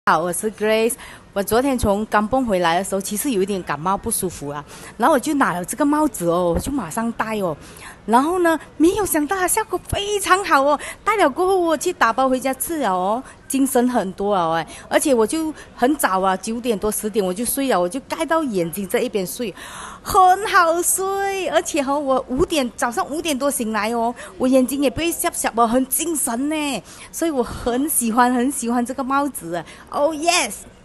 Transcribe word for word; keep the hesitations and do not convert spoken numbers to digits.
好，我是 Grace。我昨天从甘蹦回来的时候，其实有一点感冒不舒服啊，然后我就拿了这个帽子哦，我就马上戴哦。然后呢，没有想到它效果非常好哦，戴了过后我去打包回家吃了哦，精神很多了哎，而且我就很早啊，九点多十点我就睡了，我就盖到眼睛这一边睡，很好睡，而且哦，我五点早上五点多醒来哦，我眼睛也不会瞎瞎哦，很精神呢，所以我很喜欢很喜欢这个帽子啊，Oh yes。